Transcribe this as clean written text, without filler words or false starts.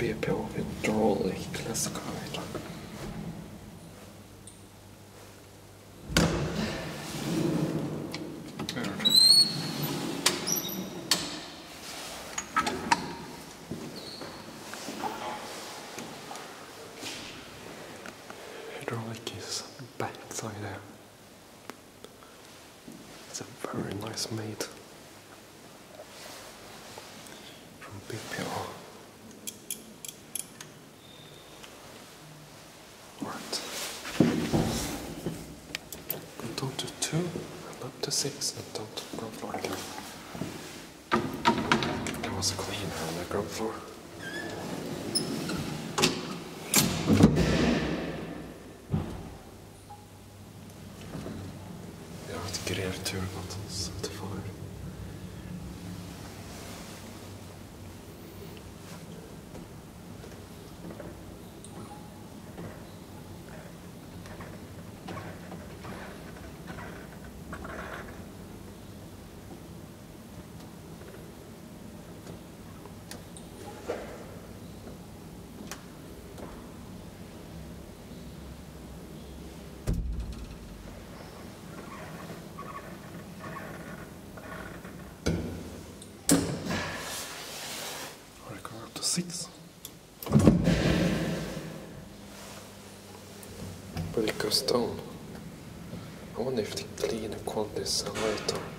PPO hydraulic classical. Hydraulic is backside there. It's a very nice made from PPO. Right. Go down to 2 and up to 6 and down to the ground floor again. It was cleaner on the ground floor. Jag har ett grevturbant 75. Or go up to 6. But it goes down. I wonder if they clean the quality is lighter.